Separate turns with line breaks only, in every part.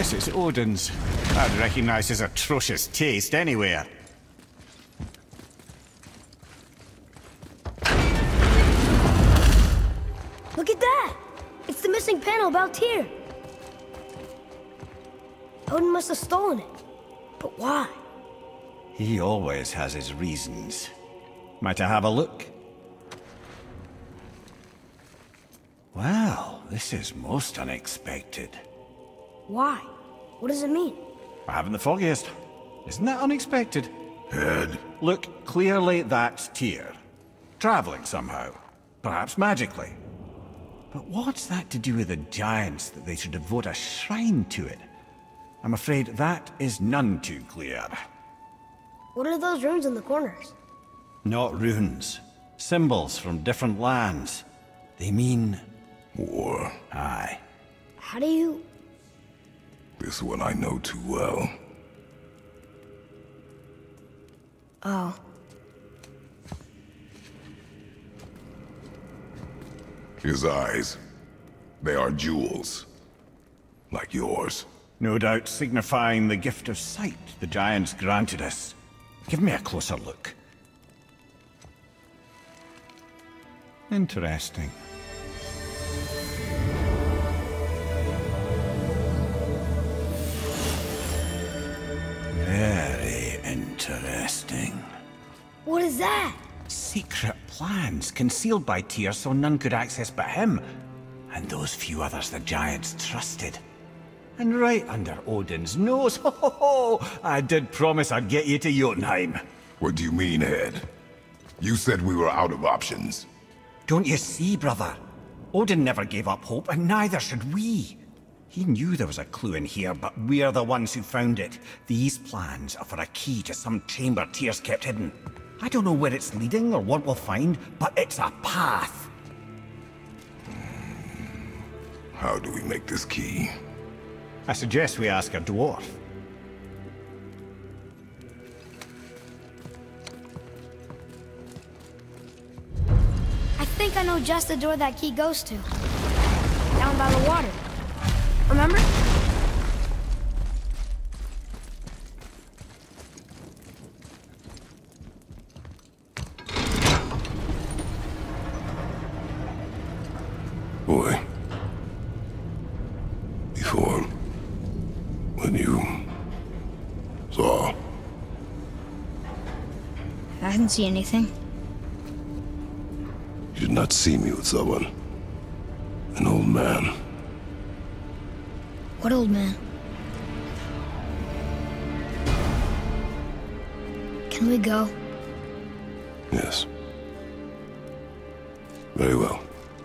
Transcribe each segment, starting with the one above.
course, it's Odin's. I'd recognize his atrocious taste anywhere.
Look at that! It's the missing panel about Tyr. Odin must have stolen it. But why?
He always has his reasons. Might I have a look? Well, this is most unexpected.
Why? What does it mean?
I haven't the foggiest. Isn't that unexpected?
Head.
Look, clearly that's Tyr. Traveling somehow. Perhaps magically. But what's that to do with the giants that they should devote a shrine to it? I'm afraid that is none too clear.
What are those runes in the corners?
Not runes. Symbols from different lands. They mean...
War.
Aye.
How do you...
This one I know too well.
Oh.
His eyes. They are jewels. Like yours.
No doubt signifying the gift of sight the giants granted us. Give me a closer look. Interesting. Very interesting.
What is that?
Secret plans concealed by Tyr so none could access but him, and those few others the giants trusted. And right under Odin's nose, ho ho ho! I did promise I'd get you to Jotunheim.
What do you mean, Head? You said we were out of options.
Don't you see, brother? Odin never gave up hope, and neither should we. He knew there was a clue in here, but we're the ones who found it. These plans are for a key to some chamber Tyr's kept hidden. I don't know where it's leading or what we'll find, but it's a path.
How do we make this key?
I suggest we ask a dwarf.
I think I know just the door that key goes to. Down by the water. Remember?
Boy. Before... when you... saw...
I didn't see anything.
You did not see me with someone. An old man.
What old man? Can we go?
Yes. Very well.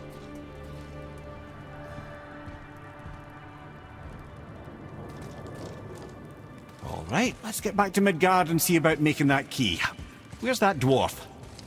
All right, let's get back to Midgard and see about making that key. Where's that dwarf?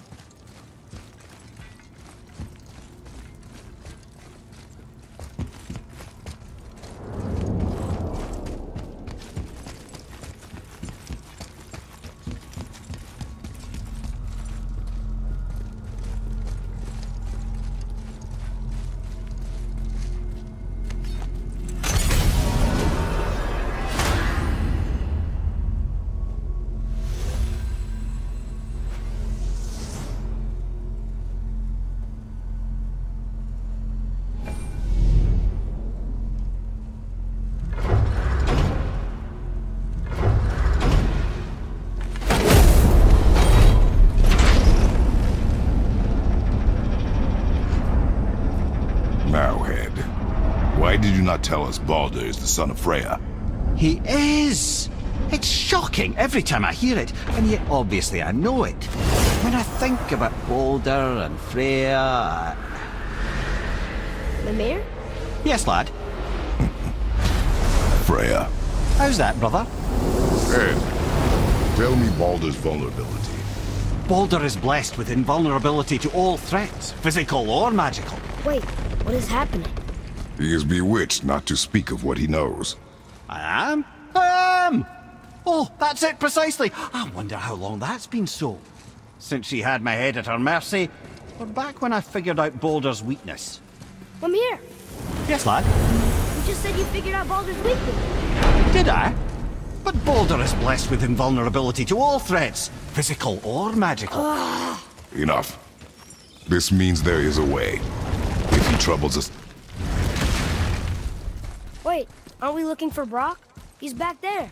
Now, Head. Why did you not tell us Baldur is the son of Freya?
He is! It's shocking every time I hear it, and yet obviously I know it. When I think about Baldur and Freya...
Mimir?
Yes, lad.
Freya.
How's that, brother?
Head. Tell me Baldur's vulnerability.
Baldur is blessed with invulnerability to all threats, physical or magical.
Wait, what is happening?
He is bewitched not to speak of what he knows.
I am? I am! Oh, that's it precisely. I wonder how long that's been so. Since she had my head at her mercy, or back when I figured out Baldur's weakness.
Mimir!
Yes, lad?
You just said you figured out Baldur's weakness.
Did I? But Boulder is blessed with invulnerability to all threats, physical or magical.
Enough. This means there is a way. If he troubles us...
Wait, aren't we looking for Brock? He's back there.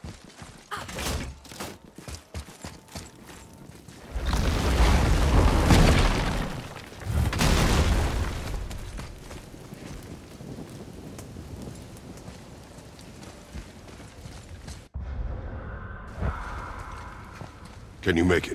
Can you make it?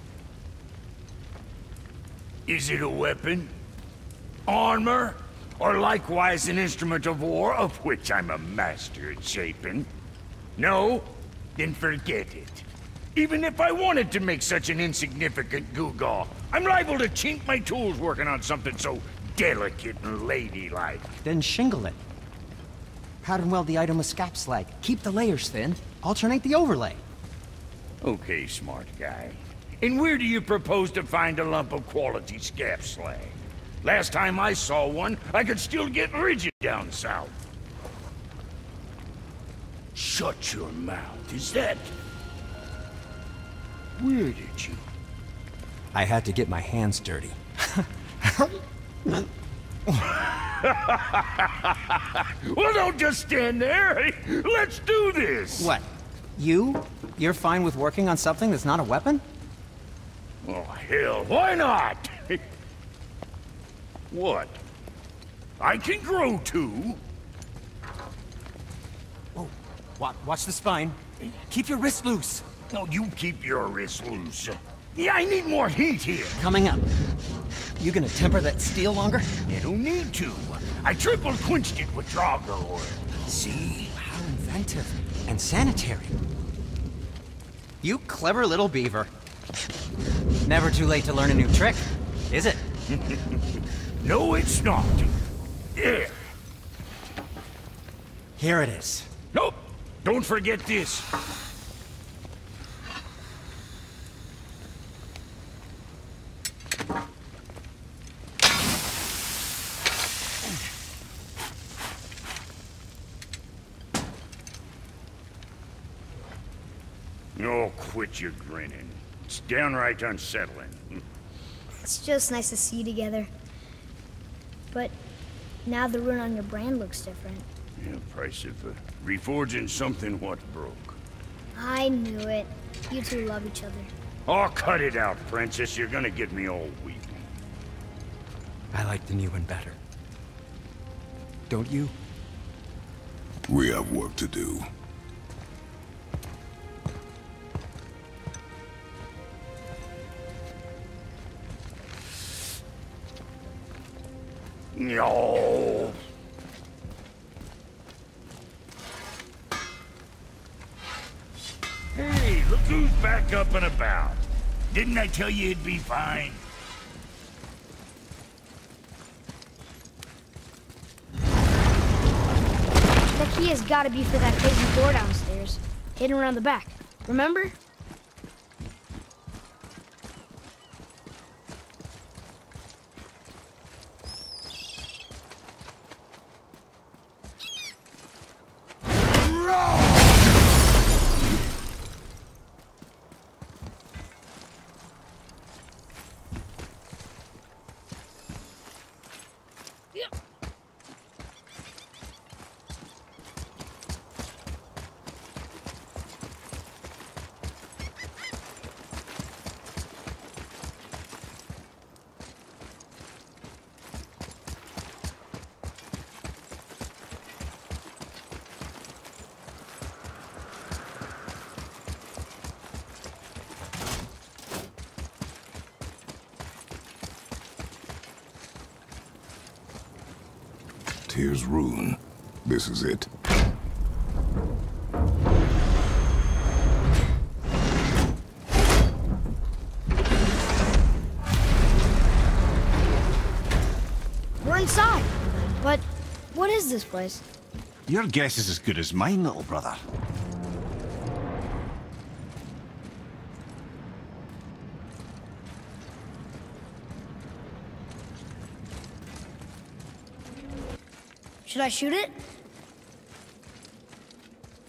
Is it a weapon? Armor? Or likewise an instrument of war, of which I'm a master at shaping? No? Then forget it. Even if I wanted to make such an insignificant gewgaw, I'm liable to chink my tools working on something so delicate and ladylike.
Then shingle it. Pattern weld the item with scap slag. Keep the layers thin. Alternate the overlay.
Okay, smart guy. And where do you propose to find a lump of quality scap slag? Last time I saw one, I could still get rigid down south. Shut your mouth, is that... Where did you...
I had to get my hands dirty.
Well, don't just stand there. Let's do this.
What? You're fine with working on something that's not a weapon?
Oh, hell, why not? What? I can grow too.
Whoa, watch the spine. Keep your wrist loose.
No, you keep your wrist loose. Yeah, I need more heat here.
Coming up. You gonna temper that steel longer?
You don't need to. I triple quenched it with Draugr oil. See?
How inventive. And sanitary. You clever little beaver. Never too late to learn a new trick, is it?
No, it's not. There.
Here it is.
Nope. Don't forget this. Oh, quit your grinning. It's downright unsettling.
It's just nice to see you together. But now the rune on your brand looks different.
Yeah, price of reforging something what broke.
I knew it. You two love each other.
Oh, cut it out, Princess. You're gonna get me all weak.
I like the new one better. Don't you?
We have work to do.
No. Hey, look who's back up and about. Didn't I tell you it'd be fine?
The key has got to be for that crazy door downstairs, hidden around the back. Remember?
Tyr's rune. This is it.
We're inside. But what is this place?
Your guess is as good as mine, little brother.
Should I shoot it?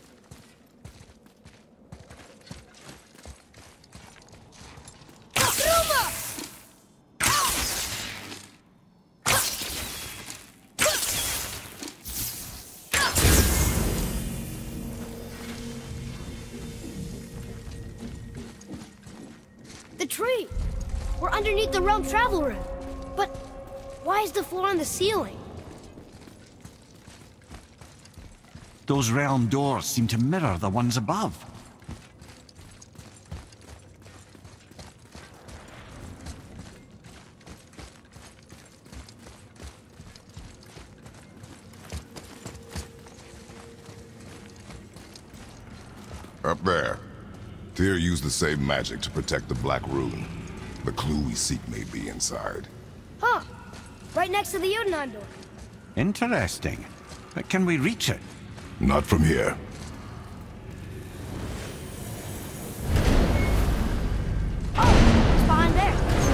The tree! We're underneath the realm travel room. But why is the floor on the ceiling?
Those realm doors seem to mirror the ones above.
Up there. Tyr used the same magic to protect the Black Rune. The clue we seek may be inside.
Huh. Right next to the Jotunheim door.
Interesting. But can we reach it?
Not from here.
Oh, it's behind there.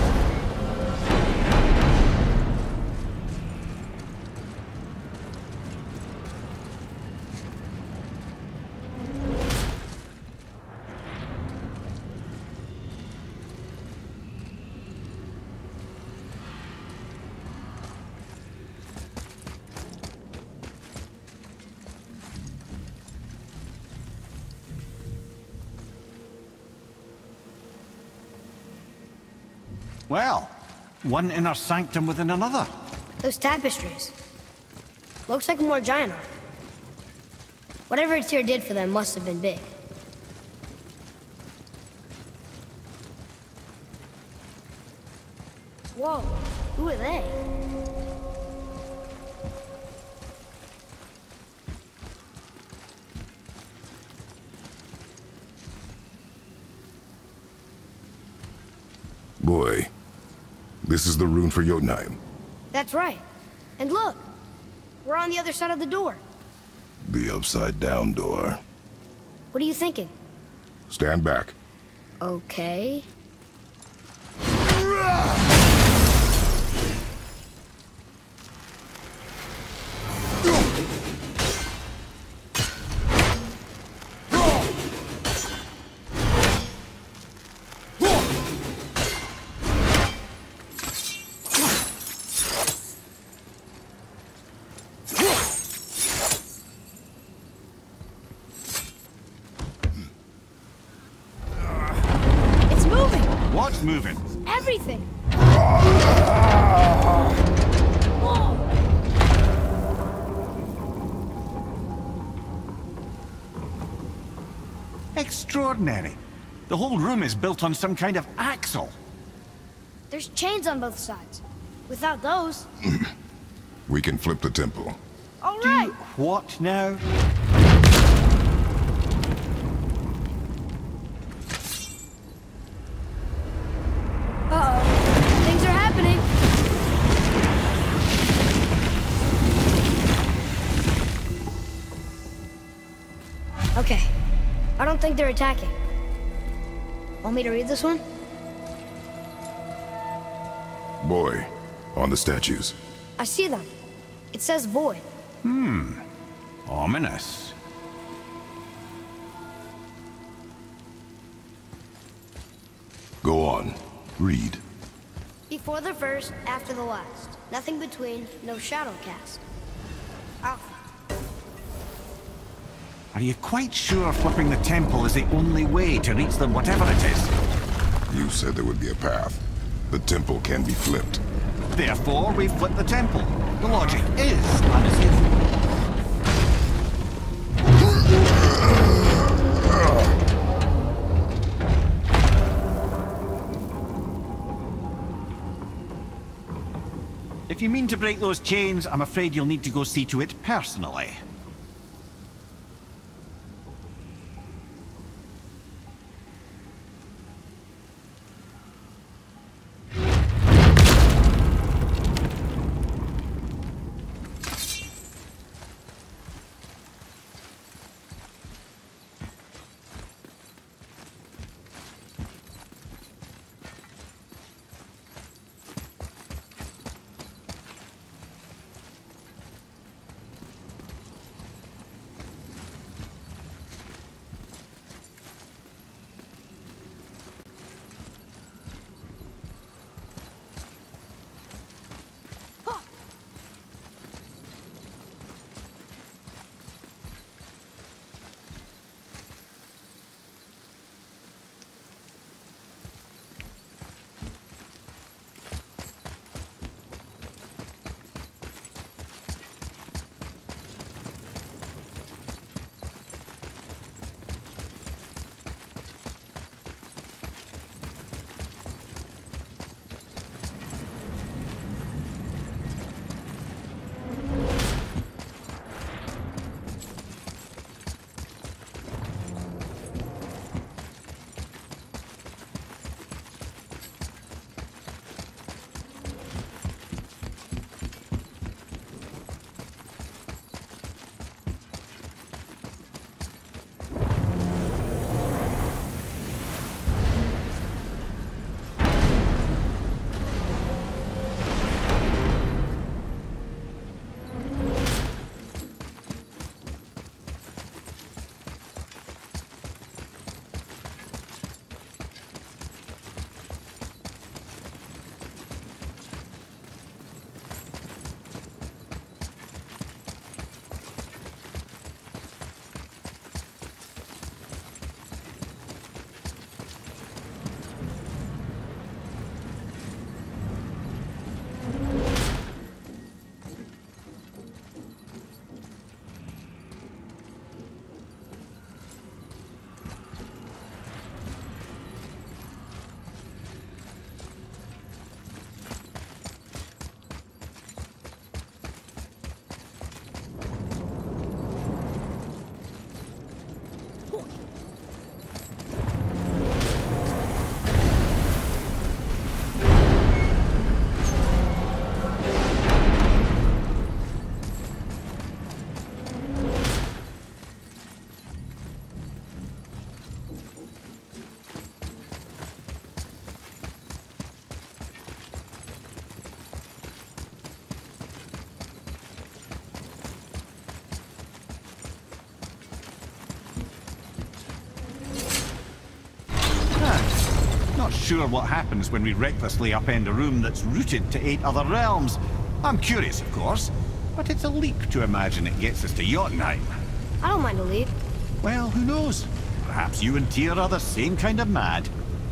Well, one inner sanctum within another.
Those tapestries. Looks like more giant art. Whatever Tyr did for them must have been big. Whoa, who are they?
Boy, this is the rune for Jotunheim.
That's right. And look, we're on the other side of the door.
The upside-down door.
What are you thinking?
Stand back.
Okay.
What's moving?
Everything! Whoa!
Extraordinary. The whole room is built on some kind of axle.
There's chains on both sides. Without those...
We can flip the temple.
All right!
What now?
Uh-oh. Things are happening. Okay. I don't think they're attacking. Want me to read this one?
Boy, on the statues.
I see them. It says void.
Ominous.
Go on. Read.
Before the first, after the last. Nothing between, no shadow cast. Alpha.
Are you quite sure flipping the temple is the only way to reach them, whatever it is?
You said there would be a path. The temple can be flipped.
Therefore, we flip the temple. The logic is unassailable. If you mean to break those chains, I'm afraid you'll need to go see to it personally. not sure what happens when we recklessly upend a room that's rooted to 8 other realms. I'm curious, of course, but it's a leap to imagine it gets us to Jotunheim.
I don't mind a leap.
Well, who knows? Perhaps you and Tyr are the same kind of mad.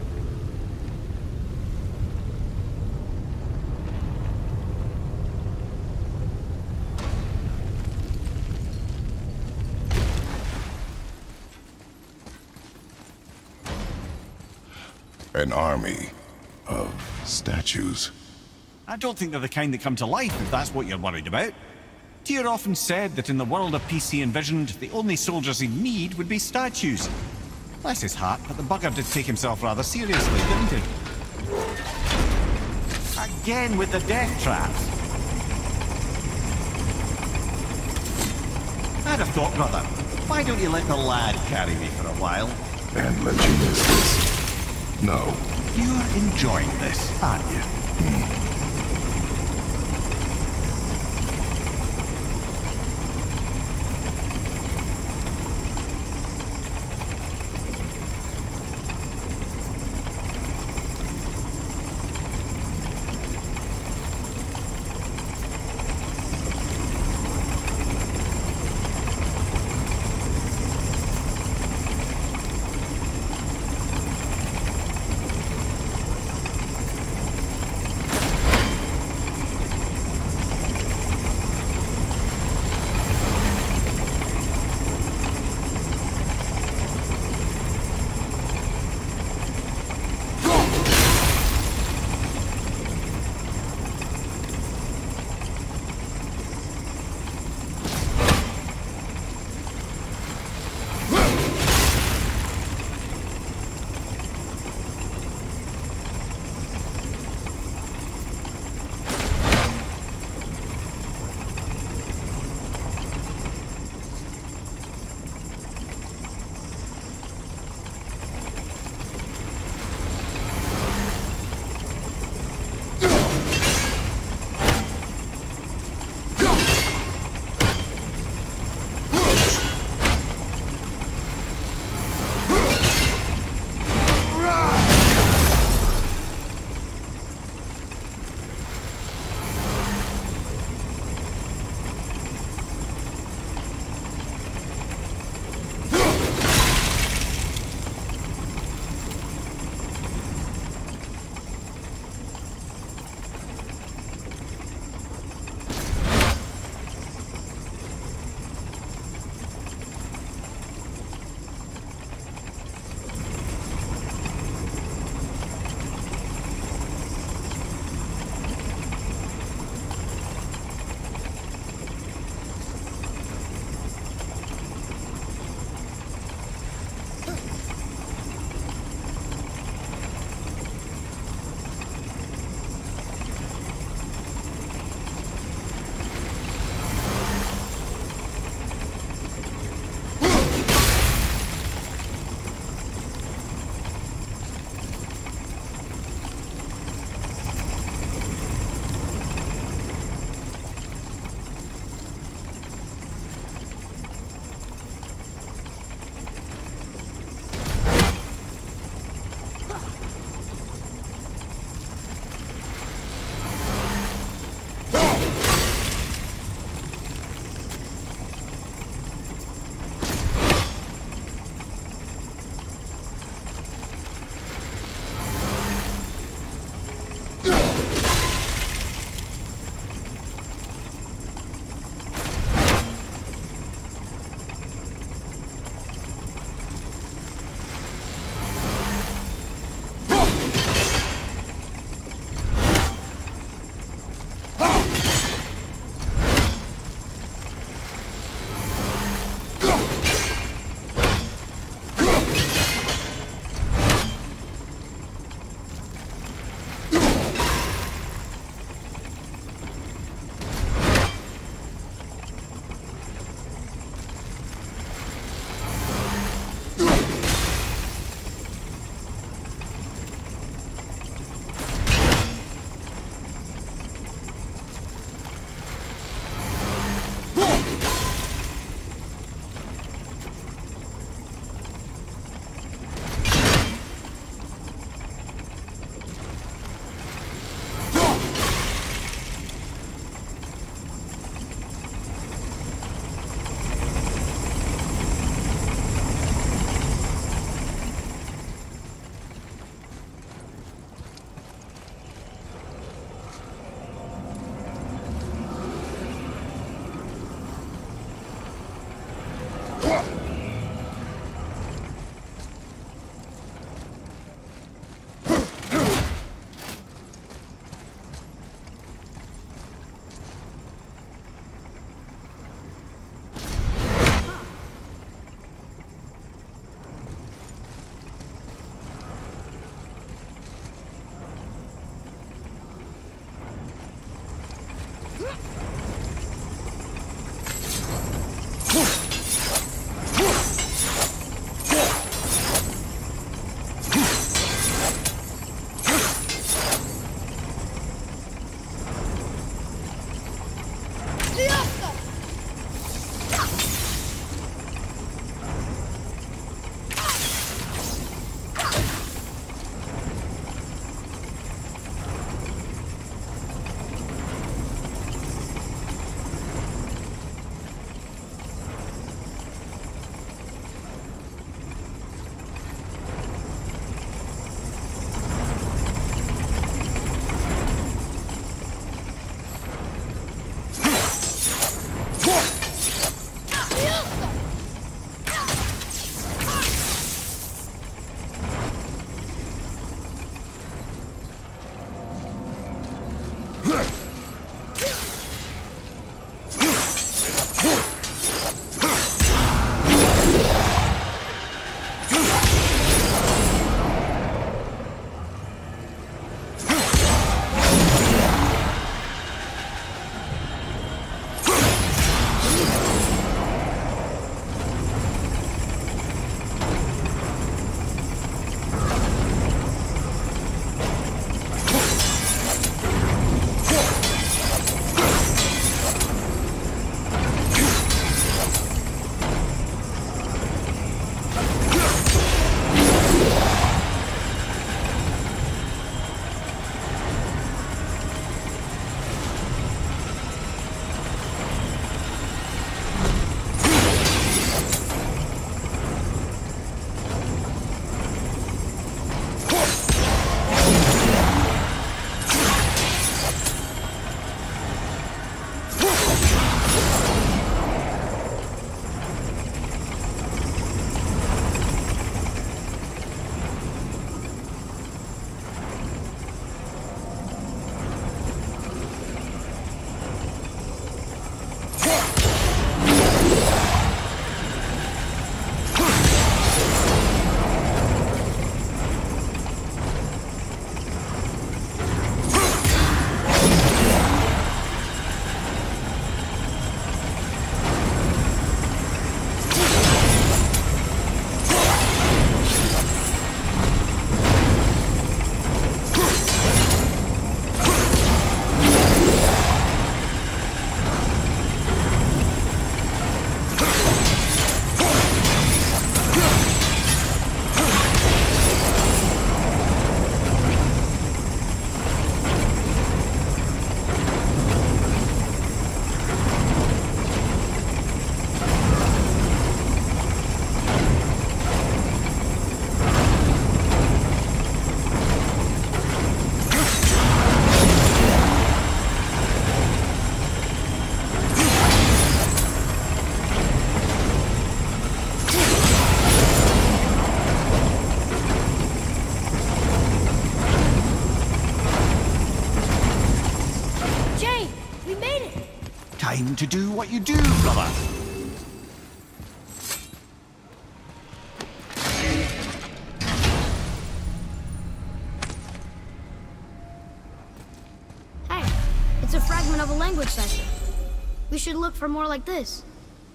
An army of statues.
I don't think they're the kind that come to life, if that's what you're worried about. Tyr often said that in the world of peace he envisioned, the only soldiers he'd need would be statues. Bless his heart, but the bugger did take himself rather seriously, didn't he? Again with the death traps. I'd have thought, brother, why don't you let the lad carry me for a while?
And let you miss this. No.
You're enjoying this, aren't you? time to do what you do, brother.
Hey, it's a fragment of a language cipher. We should look for more like this.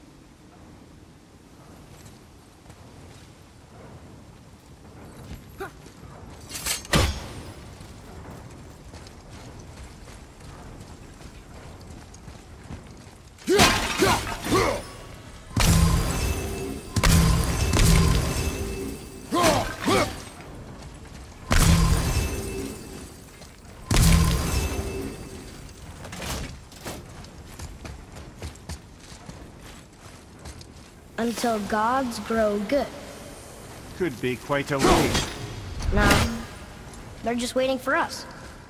Until gods grow good.
Could be quite a wait.
No, they're just waiting for us.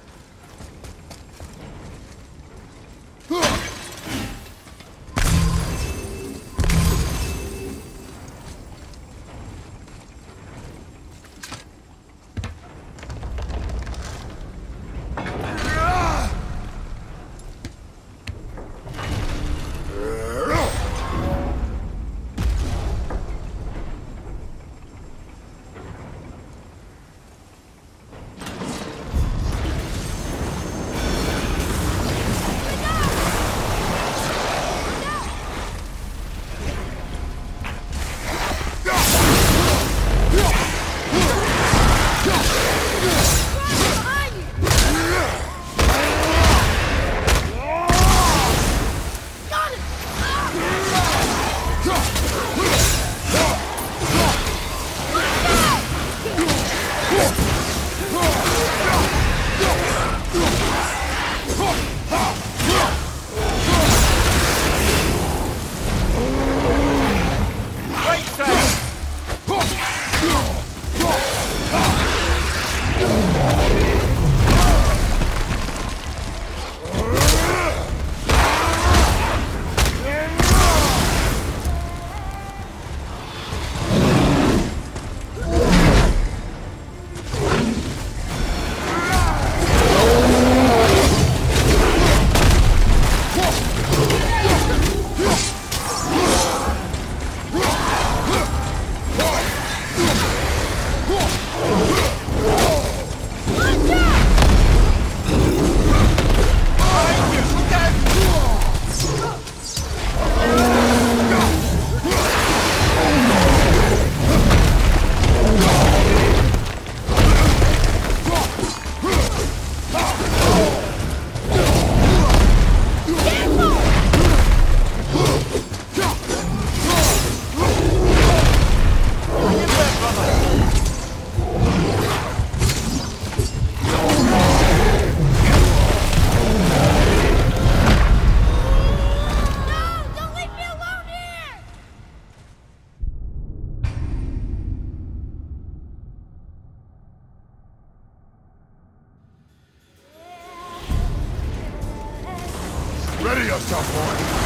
Ready yourself, boy!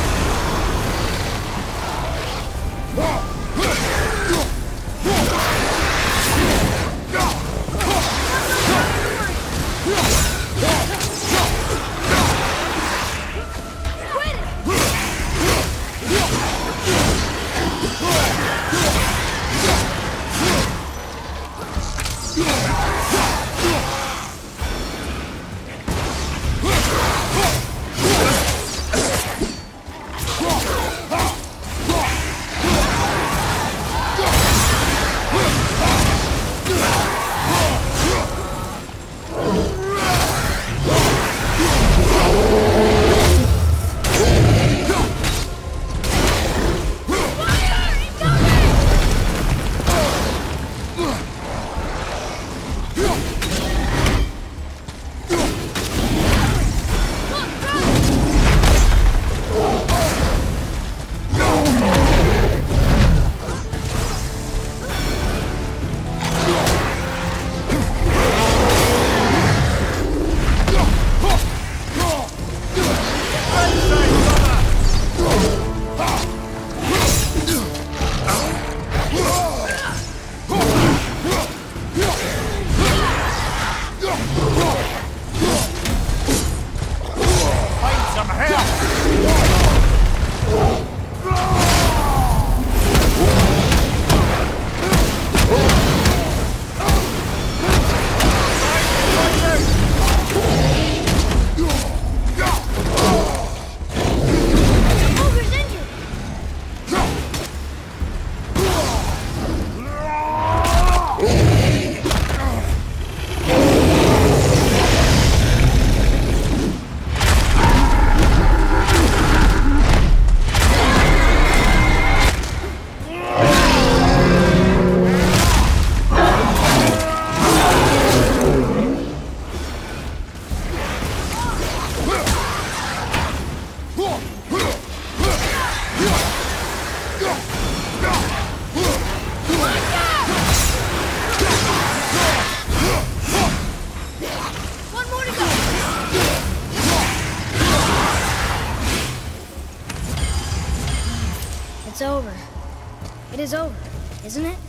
is over, isn't it?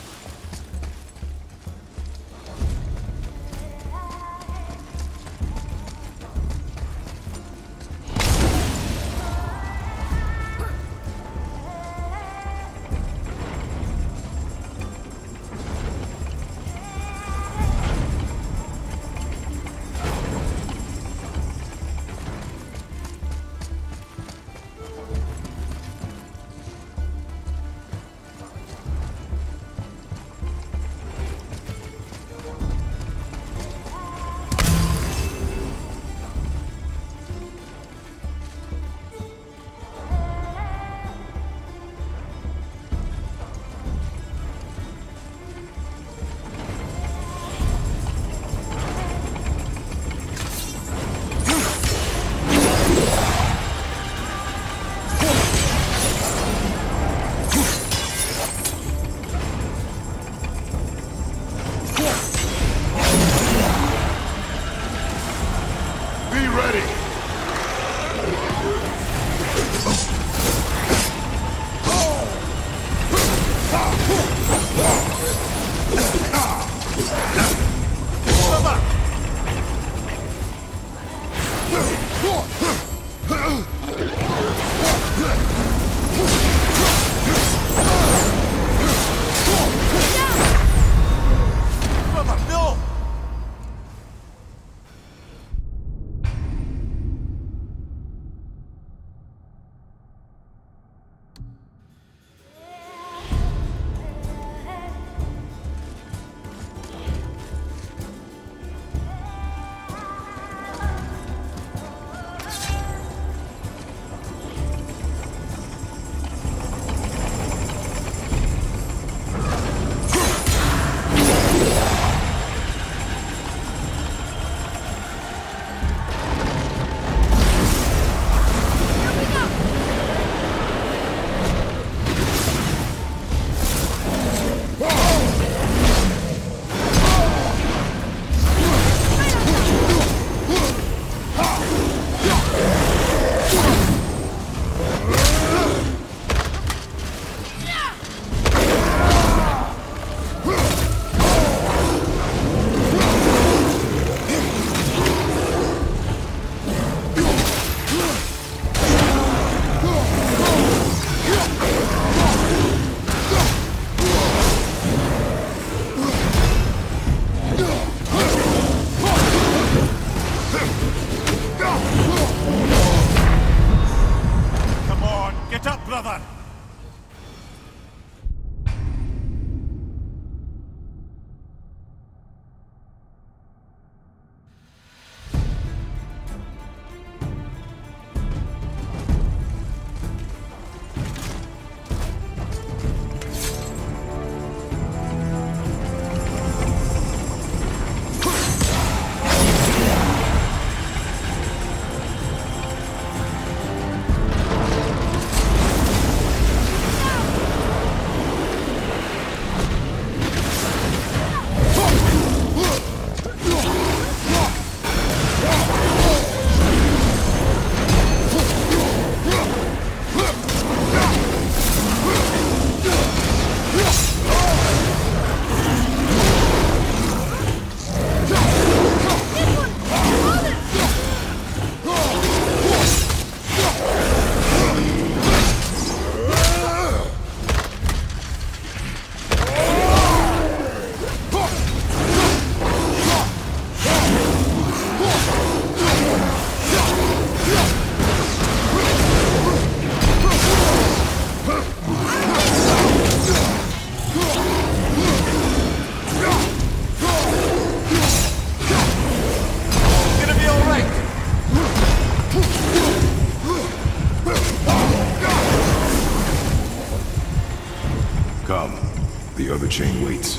The other chain waits.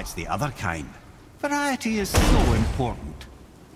besides the other kind. Variety is so important.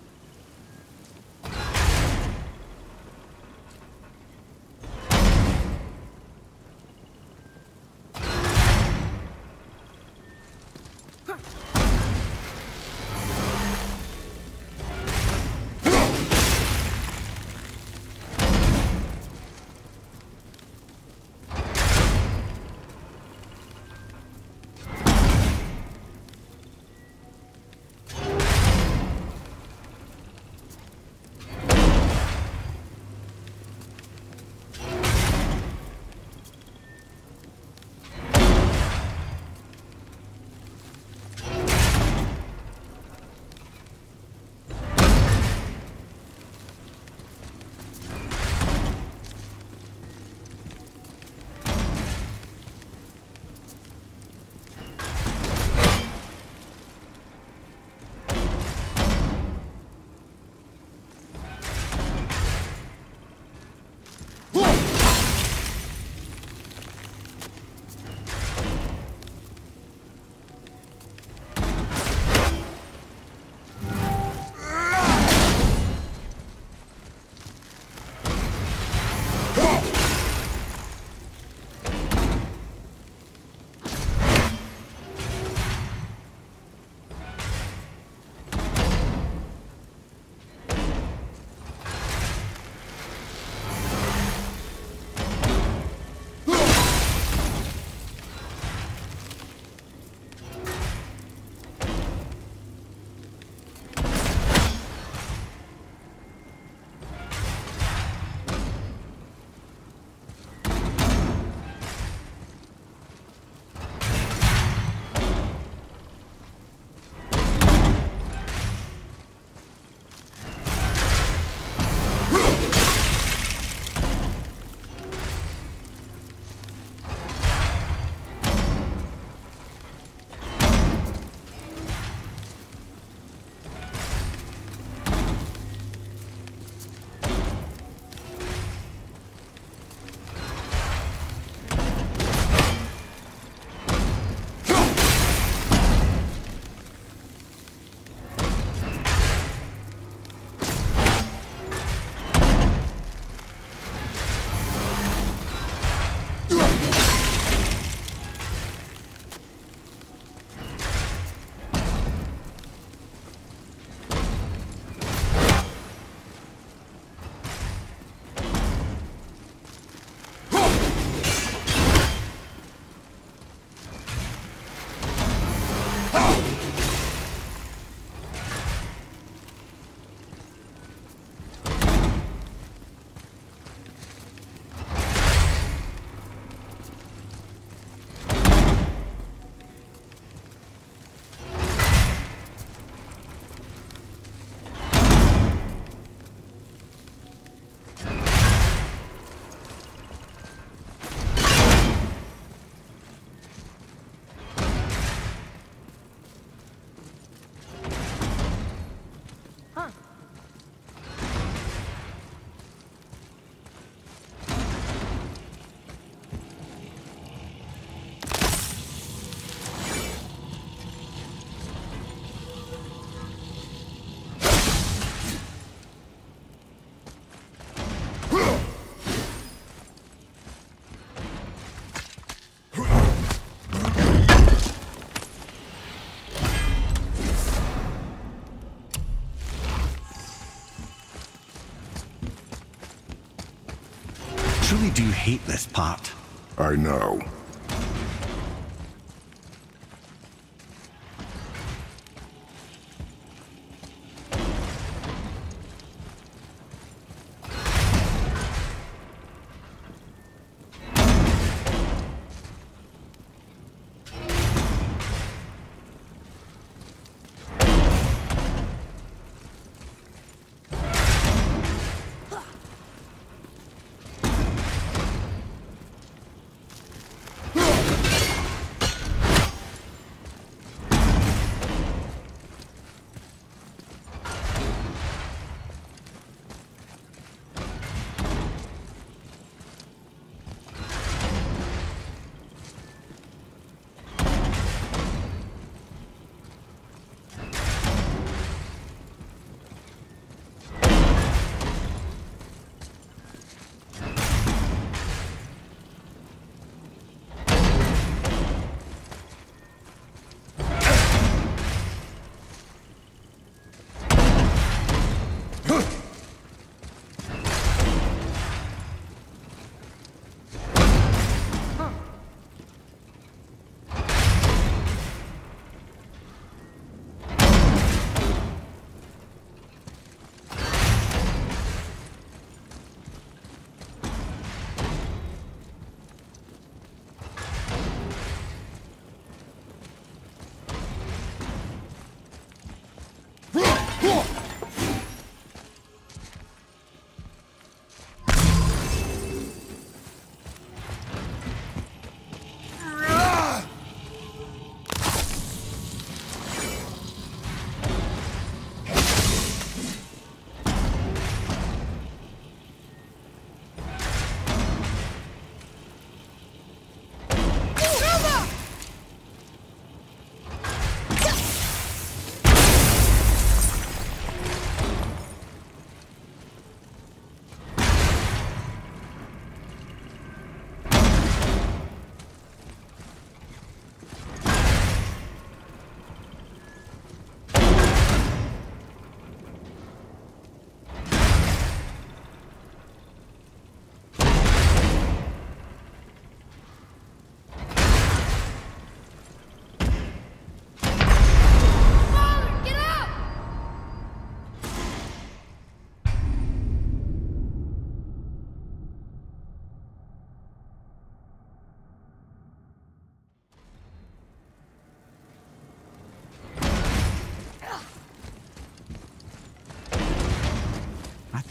Truly do hate this part.
I know.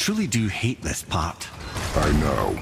truly do hate this part.
I know.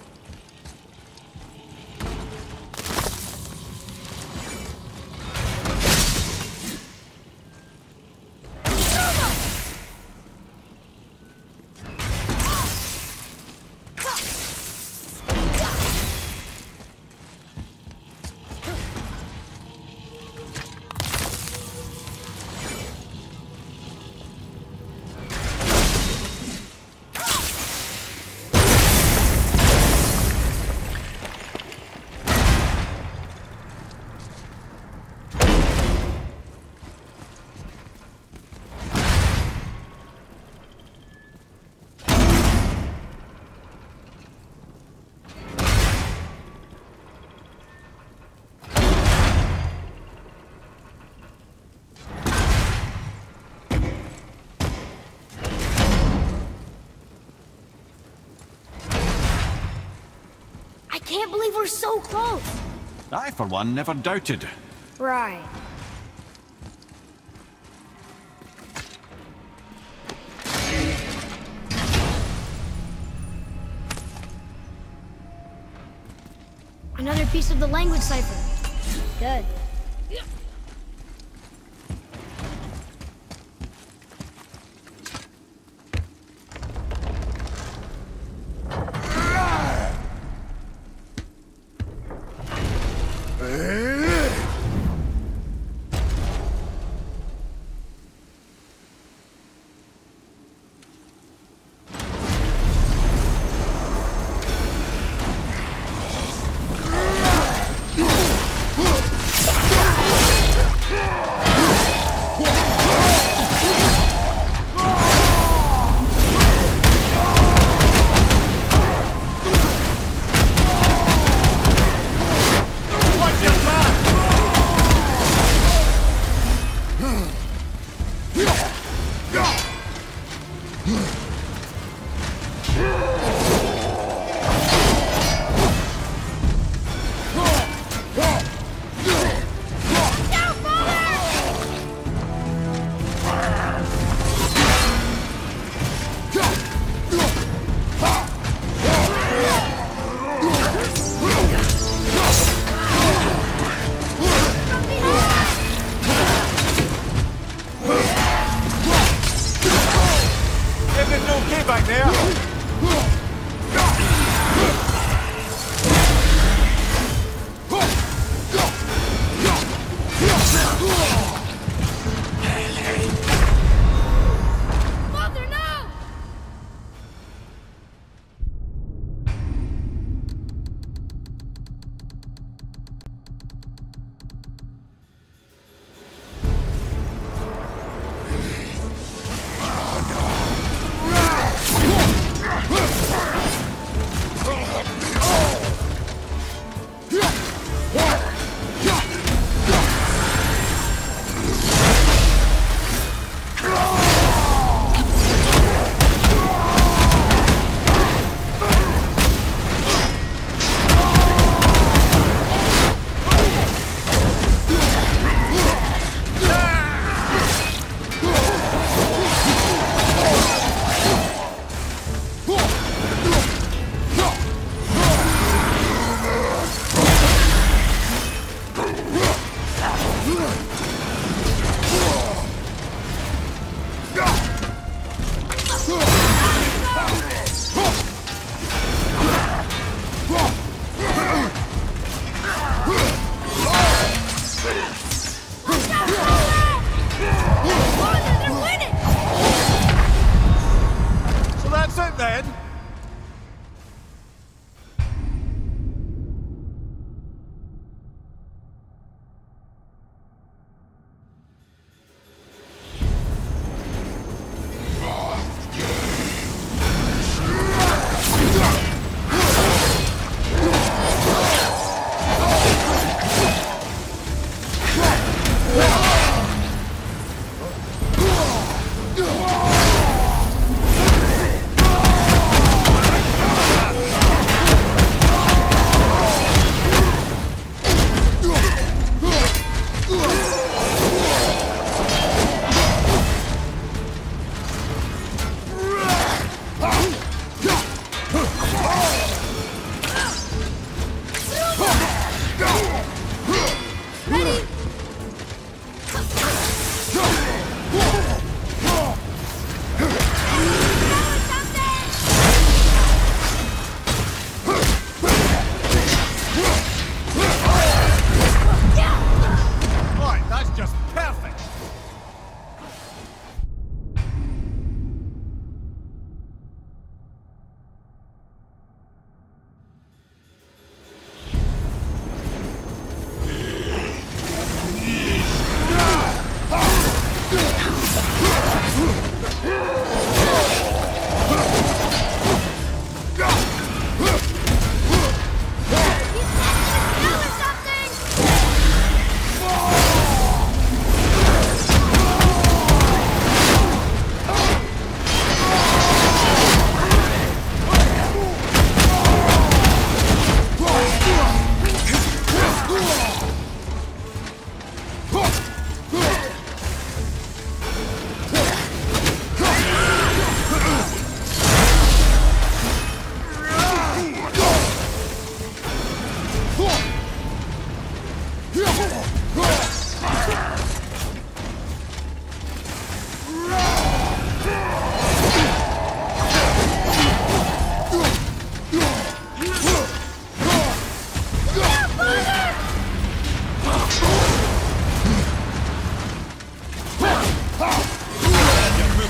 I can't believe we're so close.
I, for one, never doubted.
Right. Another piece of the language cipher. Good.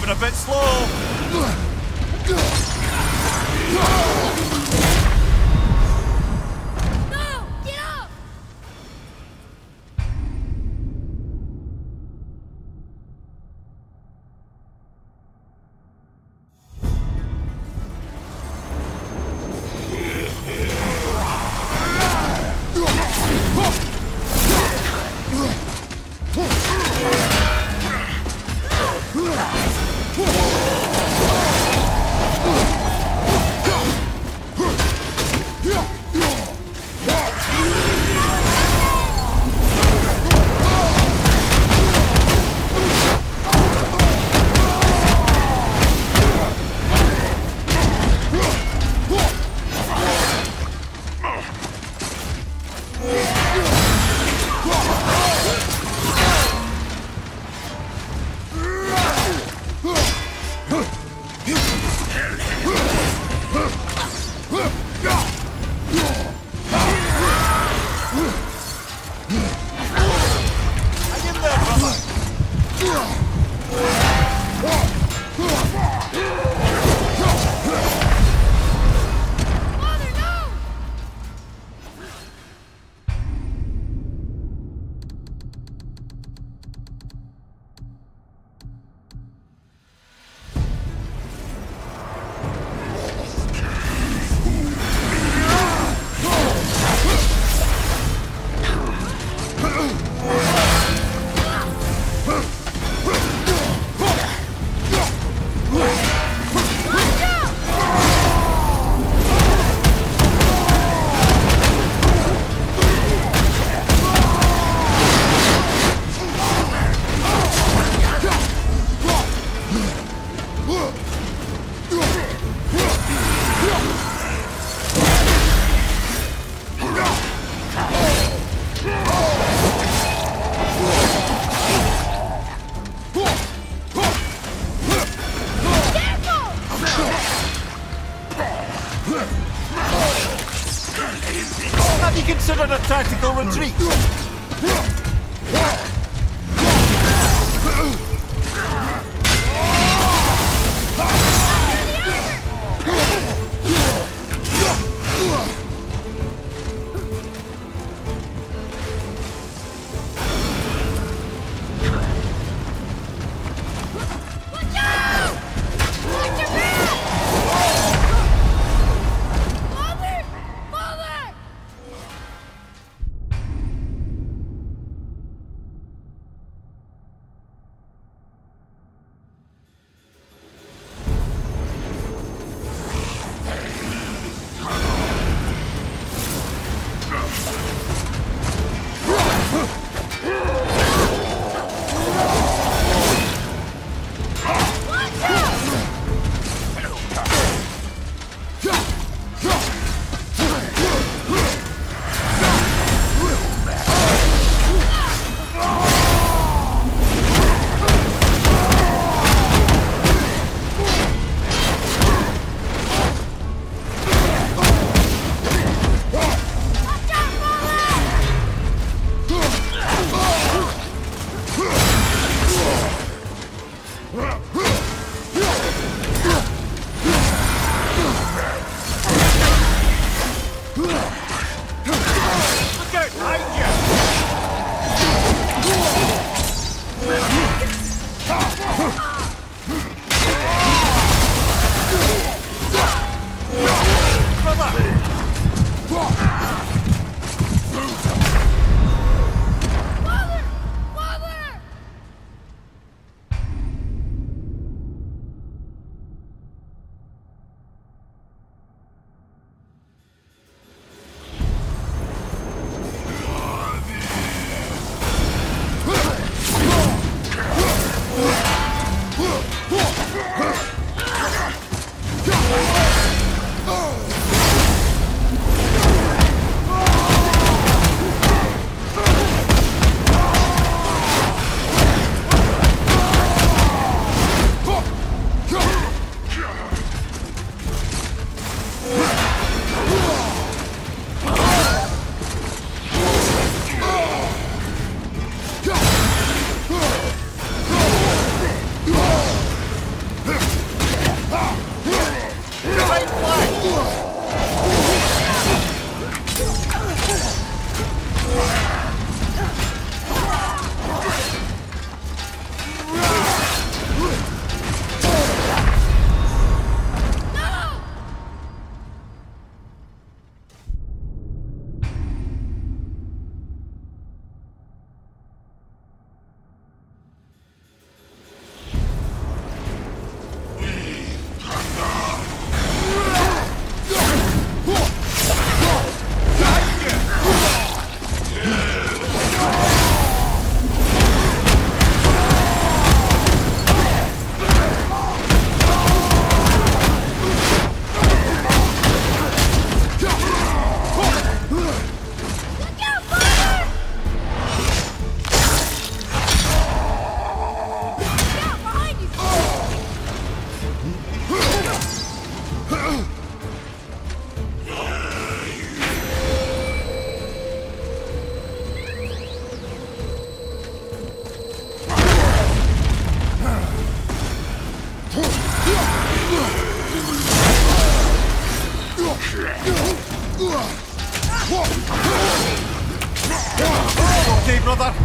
moving a bit slow.
No! Get up!
Have you considered a tactical retreat? brother!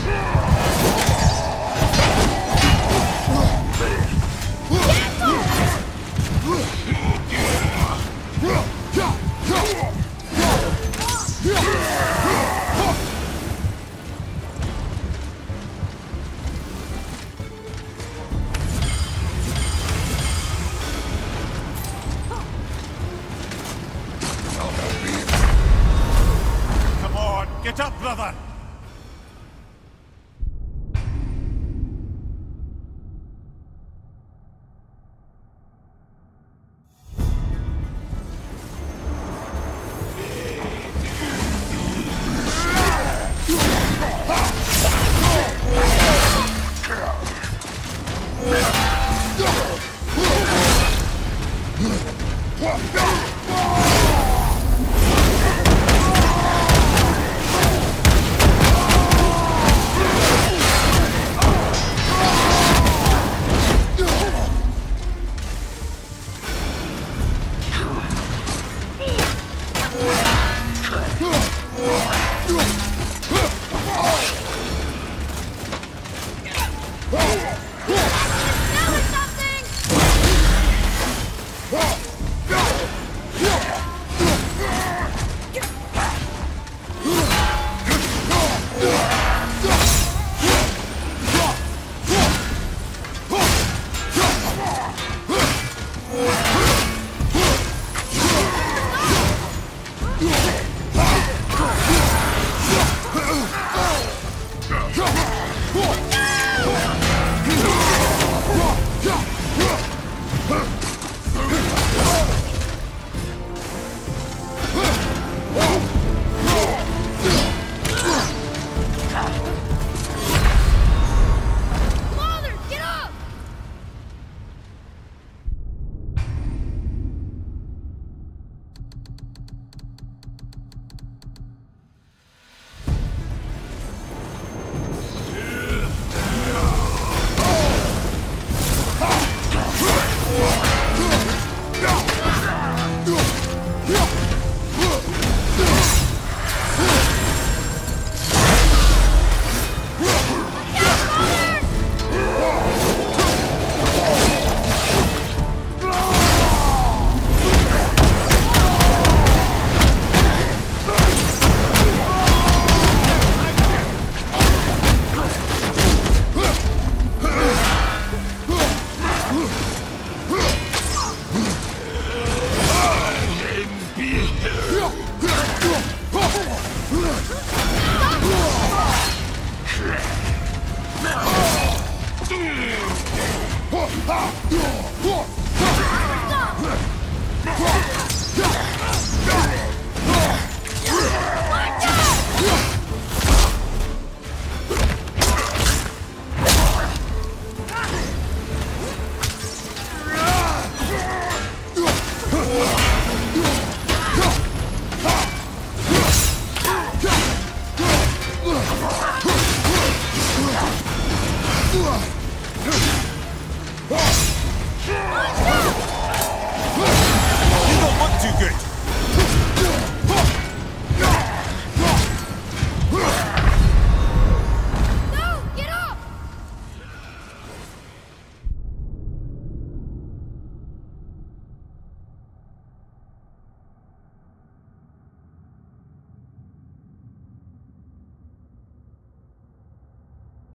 Come on, get up, brother!
Ugh!